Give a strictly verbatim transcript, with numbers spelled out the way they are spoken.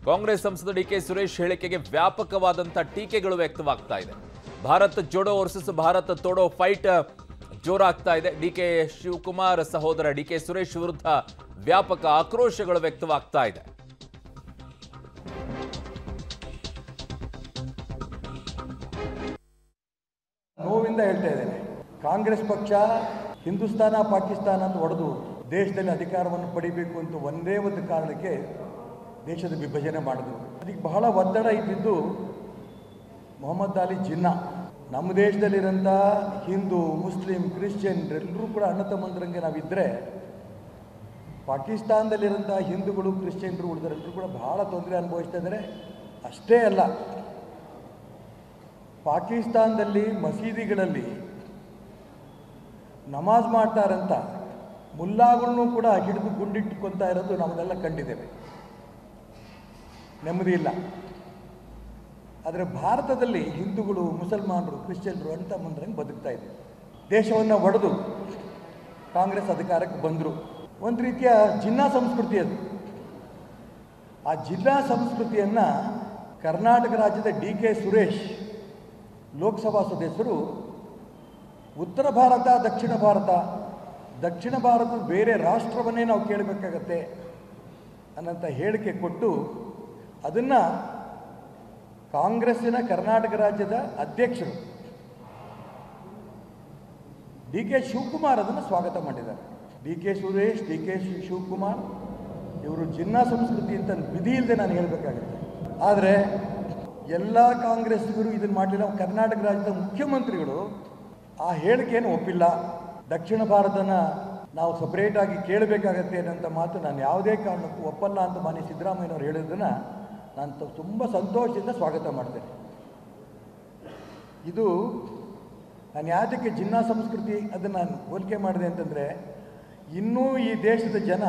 ಕಾಂಗ್ರೆಸ್ ಸಂಸದ ಡಿಕೆ ಸುರೇಶ್ ಹೇಳಿಕೆಗೆ ವ್ಯಾಪಕವಾದಂಥ ಟೀಕೆಗಳು ವ್ಯಕ್ತವಾಗ್ತಾ ಇದೆ. ಭಾರತ್ ಜೋಡೋ ವರ್ಸಸ್ ಭಾರತ್ ತೋಡೋ ಫೈಟ್ ಜೋರಾಗ್ತಾ ಇದೆ. ಡಿಕೆ ಶಿವಕುಮಾರ್ ಸಹೋದರ ಡಿಕೆ ಸುರೇಶ್ ವಿರುದ್ಧ ವ್ಯಾಪಕ ಆಕ್ರೋಶಗಳು ವ್ಯಕ್ತವಾಗ್ತಾ ಇದೆ. ನೋವಿಂದ ಹೇಳ್ತಾ ಇದ್ದೇನೆ, ಕಾಂಗ್ರೆಸ್ ಪಕ್ಷ ಹಿಂದೂಸ್ತಾನ ಪಾಕಿಸ್ತಾನ ಅಂತ ಹೊಡೆದು ದೇಶದಲ್ಲಿ ಅಧಿಕಾರವನ್ನು ಪಡಿಬೇಕು ಅಂತ ಒಂದೇ ಒಂದು ಕಾರಣಕ್ಕೆ ದೇಶದ ವಿಭಜನೆ ಮಾಡಿದ್ರು. ಅದಕ್ಕೆ ಬಹಳ ಒತ್ತಡ ಇದ್ದಿದ್ದು ಮೊಹಮ್ಮದ್ ಅಲಿ ಜಿನ್ನಾ. ನಮ್ಮ ದೇಶದಲ್ಲಿರೋಂಥ ಹಿಂದೂ, ಮುಸ್ಲಿಂ, ಕ್ರಿಶ್ಚಿಯನ್ ಎಲ್ಲರೂ ಕೂಡ ಅಣ್ಣ ತಮ್ಮಂದರಂಗೆ ನಾವಿದ್ದರೆ, ಪಾಕಿಸ್ತಾನದಲ್ಲಿರೋಂಥ ಹಿಂದೂಗಳು, ಕ್ರಿಶ್ಚಿಯನ್ರು ಉಳಿದರೆಲ್ಲರೂ ಕೂಡ ಬಹಳ ತೊಂದರೆ ಅನುಭವಿಸ್ತಾ ಇದ್ದಾರೆ. ಅಷ್ಟೇ ಅಲ್ಲ, ಪಾಕಿಸ್ತಾನದಲ್ಲಿ ಮಸೀದಿಗಳಲ್ಲಿ ನಮಾಜ್ ಮಾಡ್ತಾರಂತ ಮುಲ್ಲಾಗಳನ್ನು ಕೂಡ ಹಿಡಿದು ಗುಂಡಿಟ್ಟುಕೊಳ್ತಾ ಇರೋದು ನಾವೆಲ್ಲ ಕಂಡಿದ್ದೇವೆ. ನೆಮ್ಮದಿ ಇಲ್ಲ. ಆದರೆ ಭಾರತದಲ್ಲಿ ಹಿಂದೂಗಳು, ಮುಸಲ್ಮಾನರು, ಕ್ರಿಶ್ಚಿಯನ್ರು ಅಂತ ಮುಂದ್ರಂಗೆ ಬದುಕ್ತಾ ಇದೆ. ದೇಶವನ್ನು ಒಡೆದು ಕಾಂಗ್ರೆಸ್ ಅಧಿಕಾರಕ್ಕೆ ಬಂದರು. ಒಂದು ರೀತಿಯ ಜಿನ್ನಾ ಸಂಸ್ಕೃತಿ ಅದು. ಆ ಜಿನ್ನಾ ಸಂಸ್ಕೃತಿಯನ್ನು ಕರ್ನಾಟಕ ರಾಜ್ಯದ ಡಿ ಕೆ ಸುರೇಶ್ ಲೋಕಸಭಾ ಸದಸ್ಯರು ಉತ್ತರ ಭಾರತ, ದಕ್ಷಿಣ ಭಾರತ, ದಕ್ಷಿಣ ಭಾರತದ ಬೇರೆ ರಾಷ್ಟ್ರವನ್ನೇ ನಾವು ಕೇಳಬೇಕಾಗತ್ತೆ ಅನ್ನೋಂಥ ಹೇಳಿಕೆ ಕೊಟ್ಟು ಅದನ್ನು ಕಾಂಗ್ರೆಸ್ಸಿನ ಕರ್ನಾಟಕ ರಾಜ್ಯದ ಅಧ್ಯಕ್ಷರು ಡಿ ಕೆ ಶಿವಕುಮಾರ್ ಅದನ್ನು ಸ್ವಾಗತ ಮಾಡಿದ್ದಾರೆ. ಡಿ ಕೆ ಸುರೇಶ್, ಡಿ ಕೆ ಶಿವಕುಮಾರ್ ಇವರು ಜಿನ್ನಾ ಸಂಸ್ಕೃತಿ ಅಂತ ವಿಧಿ ಇಲ್ಲದೆ ನಾನು ಹೇಳಬೇಕಾಗುತ್ತೆ. ಆದರೆ ಎಲ್ಲ ಕಾಂಗ್ರೆಸ್ಸಿಗರು ಇದನ್ನು ಮಾಡಲಿಲ್ಲ. ಕರ್ನಾಟಕ ರಾಜ್ಯದ ಮುಖ್ಯಮಂತ್ರಿಗಳು ಆ ಹೇಳಿಕೆಯನ್ನು ಒಪ್ಪಿಲ್ಲ. ದಕ್ಷಿಣ ಭಾರತನ ನಾವು ಸಪ್ರೇಟಾಗಿ ಕೇಳಬೇಕಾಗತ್ತೆ ಅನ್ನೋಂಥ ಮಾತು ನಾನು ಯಾವುದೇ ಕಾರಣಕ್ಕೂ ಒಪ್ಪಲ್ಲ ಅಂತ ಮಾನ್ಯ ಸಿದ್ದರಾಮಯ್ಯನವರು ಹೇಳಿದ್ದನ್ನು ನಾನು ತುಂಬ ಸಂತೋಷದಿಂದ ಸ್ವಾಗತ ಮಾಡ್ತೇನೆ. ಇದು ನಾನು ಯಾವುದಕ್ಕೆ ಜಿನ್ನಾ ಸಂಸ್ಕೃತಿ ಅದನ್ನು ನಾನು ಹೋಲಿಕೆ ಮಾಡಿದೆ ಅಂತಂದರೆ, ಇನ್ನೂ ಈ ದೇಶದ ಜನ